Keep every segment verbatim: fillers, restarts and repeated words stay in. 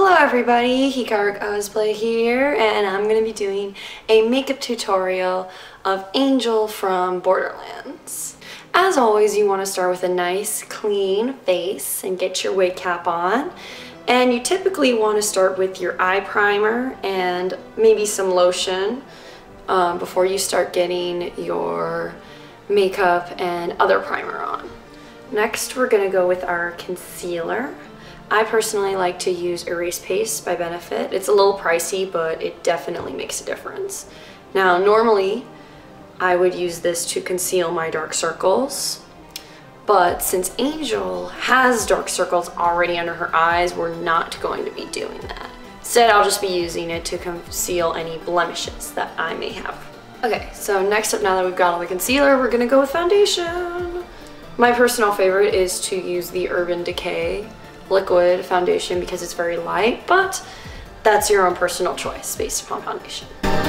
Hello everybody, Hikaru Cosplay here, and I'm going to be doing a makeup tutorial of Angel from Borderlands. As always, you want to start with a nice clean face and get your wig cap on. And you typically want to start with your eye primer and maybe some lotion um, before you start getting your makeup and other primer on. Next, we're going to go with our concealer. I personally like to use Erase Paste by Benefit. It's a little pricey, but it definitely makes a difference. Now, normally, I would use this to conceal my dark circles, but since Angel has dark circles already under her eyes, we're not going to be doing that. Instead, I'll just be using it to conceal any blemishes that I may have. Okay, so next up, now that we've got all the concealer, we're gonna go with foundation. My personal favorite is to use the Urban Decay liquid foundation because it's very light, but that's your own personal choice based upon foundation.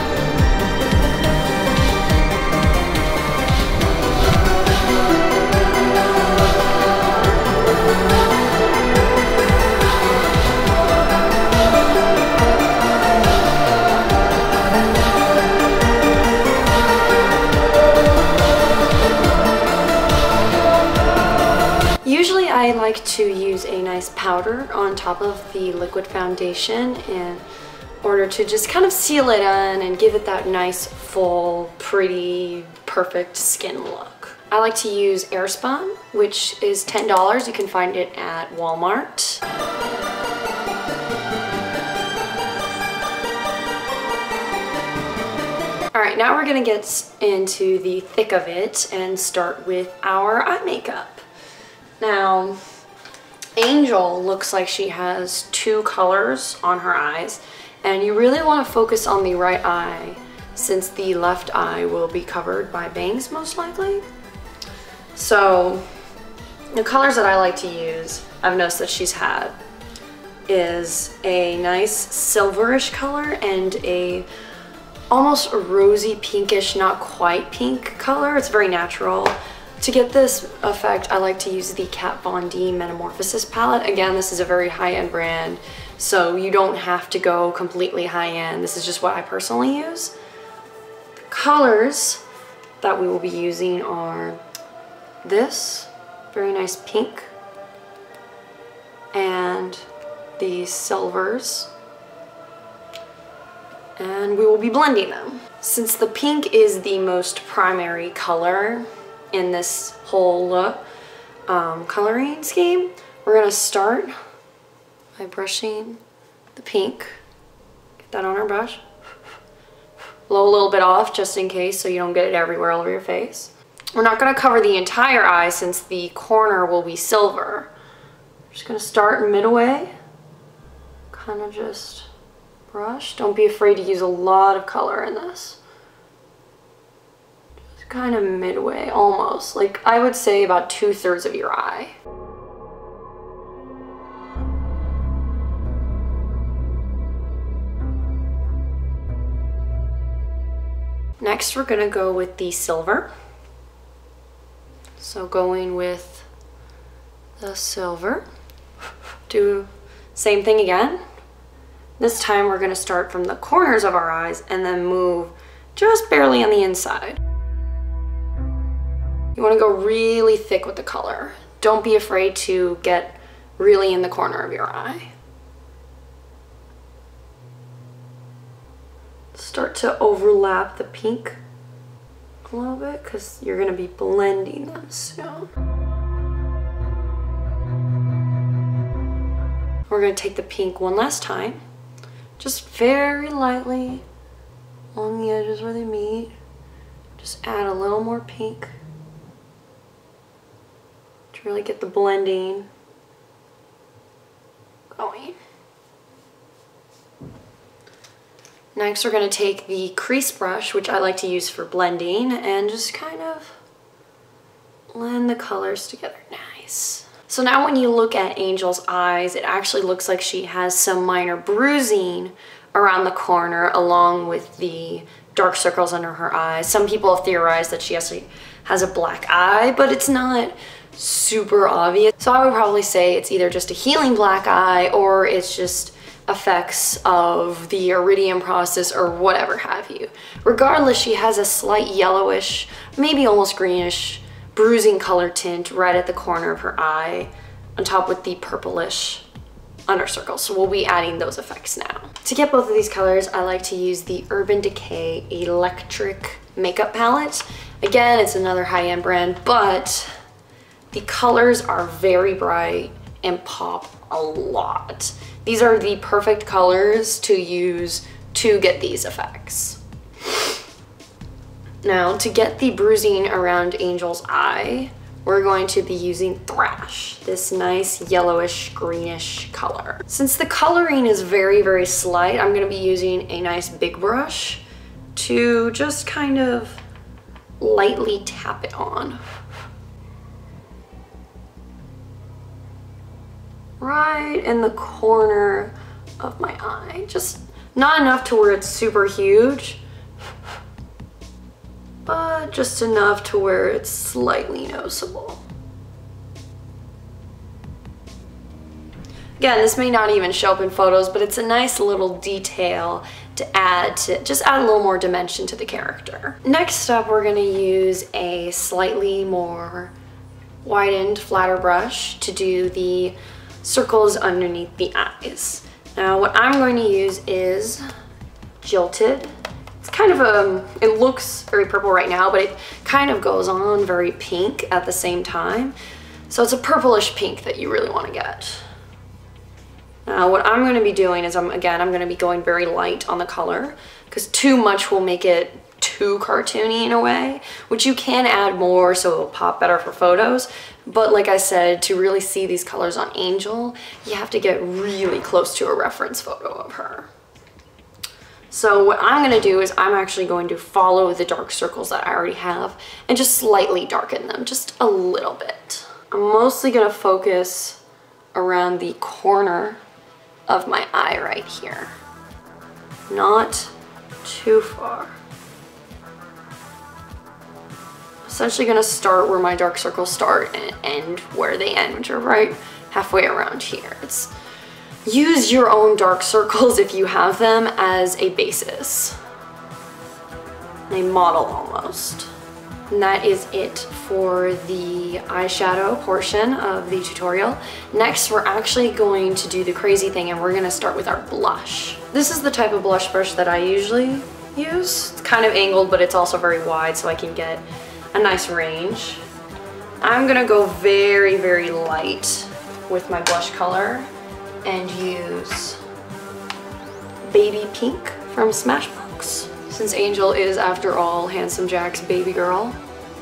Usually I like to use a nice powder on top of the liquid foundation in order to just kind of seal it in and give it that nice, full, pretty, perfect skin look. I like to use Airspun, which is ten dollars. You can find it at Walmart. Alright, now we're going to get into the thick of it and start with our eye makeup. Now, Angel looks like she has two colors on her eyes, and you really want to focus on the right eye since the left eye will be covered by bangs most likely. So the colors that I like to use, I've noticed that she's had, is a nice silverish color and a almost rosy pinkish, not quite pink color. It's very natural. To get this effect, I like to use the Kat Von D Metamorphosis palette. Again, this is a very high-end brand, so you don't have to go completely high-end. This is just what I personally use. The colors that we will be using are this very nice pink and these silvers, and we will be blending them. Since the pink is the most primary color in this whole um, coloring scheme, we're gonna start by brushing the pink. Get that on our brush. Blow a little bit off just in case so you don't get it everywhere all over your face. We're not gonna cover the entire eye since the corner will be silver. Just gonna start midway, kind of just brush. Don't be afraid to use a lot of color in this. Kind of midway, almost. Like, I would say about two-thirds of your eye. Next, we're gonna go with the silver. So going with the silver. Do same thing again. This time we're gonna start from the corners of our eyes and then move just barely on the inside. You want to go really thick with the color. Don't be afraid to get really in the corner of your eye. Start to overlap the pink a little bit because you're going to be blending them soon. We're going to take the pink one last time. Just very lightly on the edges where they meet. Just add a little more pink. Really get the blending going. Next, we're going to take the crease brush, which I like to use for blending, and just kind of blend the colors together nice. So now when you look at Angel's eyes, it actually looks like she has some minor bruising around the corner along with the dark circles under her eyes. Some people have theorized that she actually has a black eye, but it's not super obvious. So I would probably say it's either just a healing black eye or it's just effects of the iridium process or whatever have you. Regardless, she has a slight yellowish, maybe almost greenish, bruising color tint right at the corner of her eye, on top with the purplish under circle. So we'll be adding those effects now. To get both of these colors, I like to use the Urban Decay Electric Makeup Palette. Again, it's another high-end brand, but the colors are very bright and pop a lot. These are the perfect colors to use to get these effects. Now, to get the bruising around Angel's eye, we're going to be using Thrash, this nice yellowish greenish color. Since the coloring is very, very slight, I'm gonna be using a nice big brush to just kind of lightly tap it on. Right in the corner of my eye. Just not enough to where it's super huge, but just enough to where it's slightly noticeable. Again, this may not even show up in photos, but it's a nice little detail to add to just add a little more dimension to the character. Next up, we're gonna use a slightly more widened, flatter brush to do the circles underneath the eyes. Now, what I'm going to use is Jilted. It's kind of a, it looks very purple right now, but it kind of goes on very pink at the same time. So it's a purplish pink that you really want to get. Now what I'm going to be doing is, I'm again, I'm going to be going very light on the color, because too much will make it too cartoony in a way, which you can add more so it'll pop better for photos. But like I said, to really see these colors on Angel, you have to get really close to a reference photo of her. So what I'm gonna do is I'm actually going to follow the dark circles that I already have and just slightly darken them, just a little bit. I'm mostly gonna focus around the corner of my eye right here. Not too far. Essentially gonna start where my dark circles start and end where they end, which are right halfway around here. It's use your own dark circles if you have them as a basis, a model almost. And that is it for the eyeshadow portion of the tutorial. Next, we're actually going to do the crazy thing and we're gonna start with our blush. This is the type of blush brush that I usually use. It's kind of angled, but it's also very wide so I can get a nice range. I'm gonna go very, very light with my blush color and use Baby Pink from Smashbox. Since Angel is, after all, Handsome Jack's baby girl.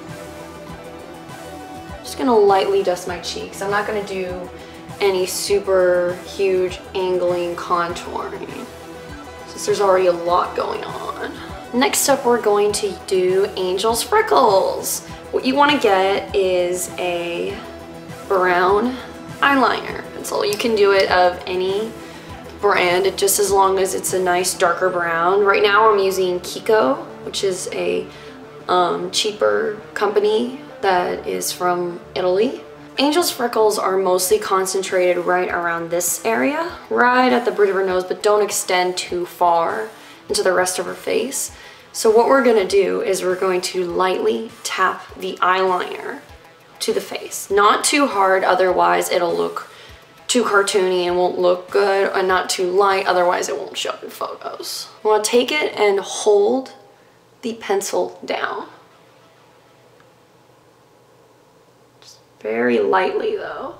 Just gonna lightly dust my cheeks. I'm not gonna do any super huge angling contouring, since there's already a lot going on. Next up, we're going to do Angel's freckles. What you wanna get is a brown eyeliner pencil. You can do it of any brand, just as long as it's a nice darker brown. Right now I'm using Kiko, which is a um, cheaper company that is from Italy. Angel's freckles are mostly concentrated right around this area, right at the bridge of her nose, but don't extend too far into the rest of her face. So what we're gonna do is we're going to lightly tap the eyeliner to the face. Not too hard, otherwise it'll look too cartoony and won't look good, and not too light, otherwise it won't show up in photos. You want to take it and hold the pencil down. Just very lightly though.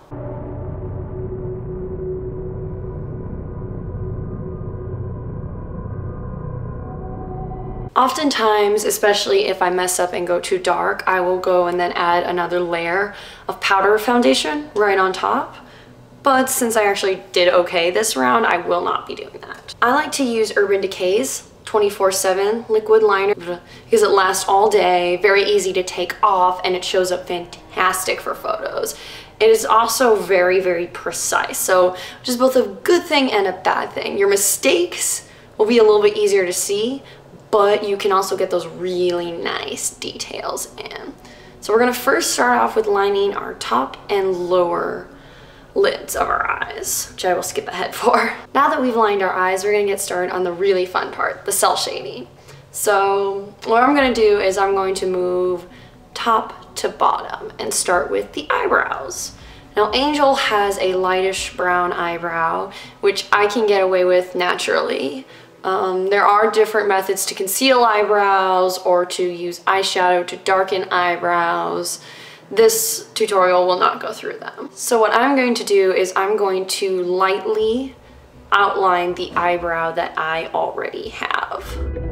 Oftentimes, especially if I mess up and go too dark, I will go and then add another layer of powder foundation right on top. But since I actually did okay this round, I will not be doing that. I like to use Urban Decay's twenty-four seven liquid liner because it lasts all day, very easy to take off, and it shows up fantastic for photos. It is also very, very precise, so which is both a good thing and a bad thing. Your mistakes will be a little bit easier to see, but you can also get those really nice details in. So we're gonna first start off with lining our top and lower lids of our eyes, which I will skip ahead for. Now that we've lined our eyes, we're gonna get started on the really fun part, the cell shading. So what I'm gonna do is I'm going to move top to bottom and start with the eyebrows. Now Angel has a lightish brown eyebrow, which I can get away with naturally. Um, there are different methods to conceal eyebrows or to use eyeshadow to darken eyebrows. This tutorial will not go through them. So what I'm going to do is I'm going to lightly outline the eyebrow that I already have.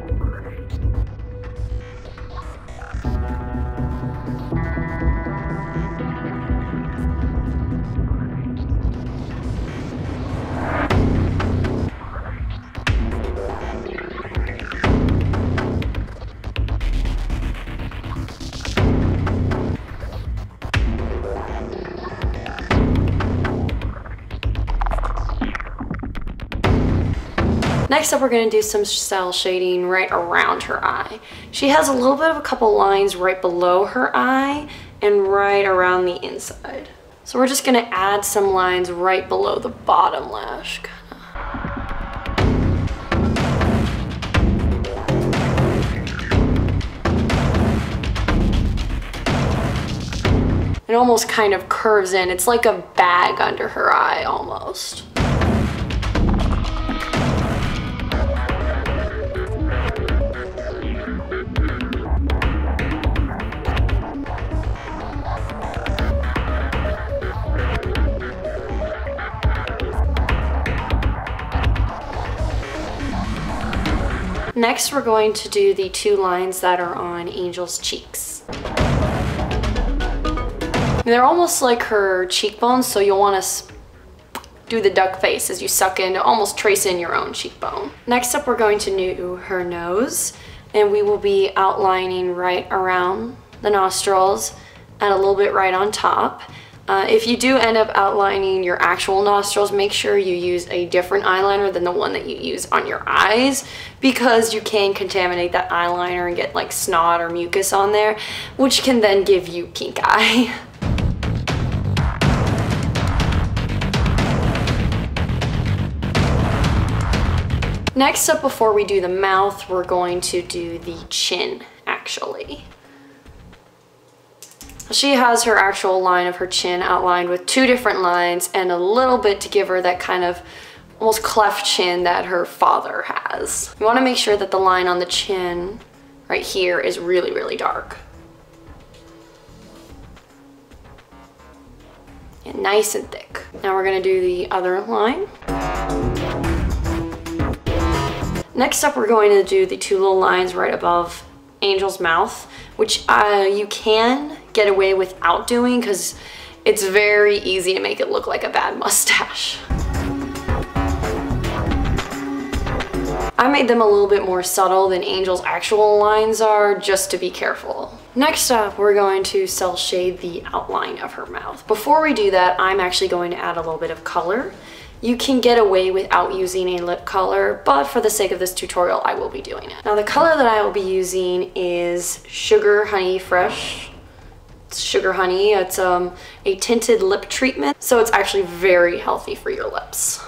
Next up, we're going to do some cell shading right around her eye. She has a little bit of a couple lines right below her eye and right around the inside. So we're just going to add some lines right below the bottom lash. It almost kind of curves in. It's like a bag under her eye almost. Next, we're going to do the two lines that are on Angel's cheeks. They're almost like her cheekbones, so you'll want to do the duck face as you suck in to almost trace in your own cheekbone. Next up, we're going to do her nose, and we will be outlining right around the nostrils and a little bit right on top. Uh, if you do end up outlining your actual nostrils, make sure you use a different eyeliner than the one that you use on your eyes, because you can contaminate that eyeliner and get like snot or mucus on there, which can then give you pink eye. Next up, before we do the mouth, we're going to do the chin, actually. She has her actual line of her chin outlined with two different lines and a little bit to give her that kind of almost cleft chin that her father has. You want to make sure that the line on the chin right here is really, really dark. And nice and thick. Now we're going to do the other line. Next up, we're going to do the two little lines right above Angel's mouth, which uh, you can get away without doing because it's very easy to make it look like a bad mustache. I made them a little bit more subtle than Angel's actual lines are, just to be careful. Next up, we're going to cell shade the outline of her mouth. Before we do that, I'm actually going to add a little bit of color. You can get away without using a lip color, but for the sake of this tutorial, I will be doing it. Now, the color that I will be using is Sugar Honey Fresh. It's Sugar Honey. It's um, a tinted lip treatment, so it's actually very healthy for your lips.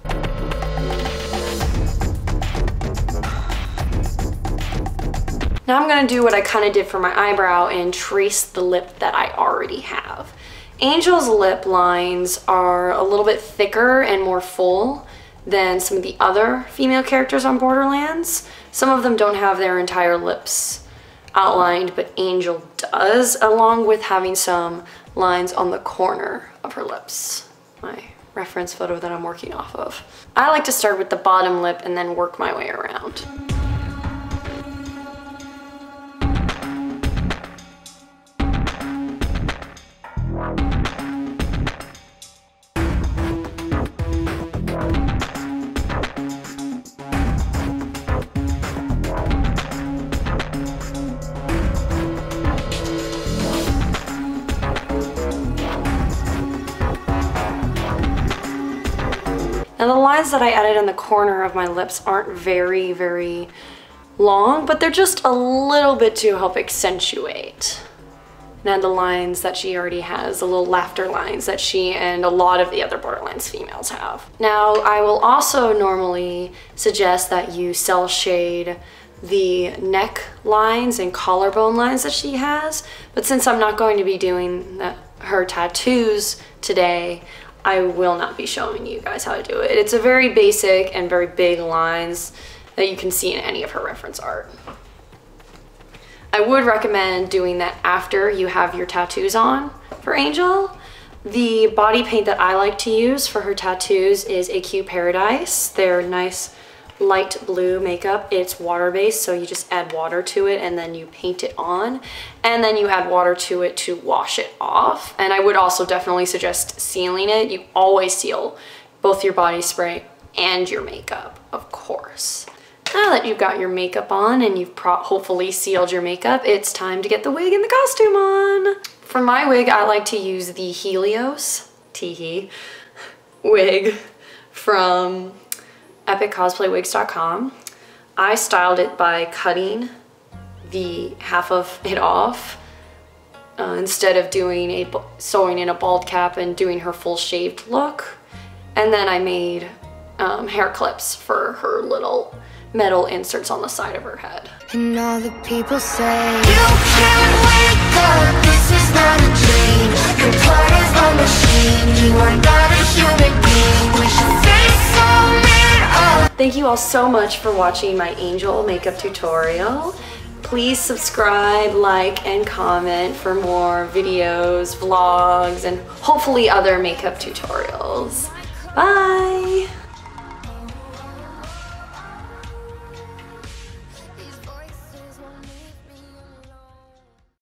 Now I'm gonna do what I kind of did for my eyebrow and trace the lip that I already have. Angel's lip lines are a little bit thicker and more full than some of the other female characters on Borderlands. Some of them don't have their entire lips outlined, but Angel does, along with having some lines on the corner of her lips. My reference photo that I'm working off of. I like to start with the bottom lip and then work my way around. Now the lines that I added on the corner of my lips aren't very, very long, but they're just a little bit to help accentuate and the lines that she already has, the little laughter lines that she and a lot of the other Borderlands females have. Now, I will also normally suggest that you cell shade the neck lines and collarbone lines that she has, but since I'm not going to be doing that, her tattoos today, I will not be showing you guys how to do it. It's a very basic and very big lines that you can see in any of her reference art. I would recommend doing that after you have your tattoos on for Angel. The body paint that I like to use for her tattoos is A Q Paradise. They're nice light blue makeup. It's water-based, so you just add water to it and then you paint it on, and then you add water to it to wash it off. And I would also definitely suggest sealing it. You always seal both your body spray and your makeup, of course. Now that you've got your makeup on and you've pro hopefully sealed your makeup, it's time to get the wig and the costume on. For my wig, I like to use the Helios, teehee, wig from epic cosplay wigs dot com. I styled it by cutting the half of it off uh, instead of doing a sewing in a bald cap and doing her full shaved look. And then I made um, hair clips for her little metal inserts on the side of her head. And all the people say you can't wake up, this is not a dream. You're part of a machine, you are not a human being. We should face so mad. Thank you all so much for watching my Angel makeup tutorial. Please subscribe, like, and comment for more videos, vlogs, and hopefully other makeup tutorials. Bye!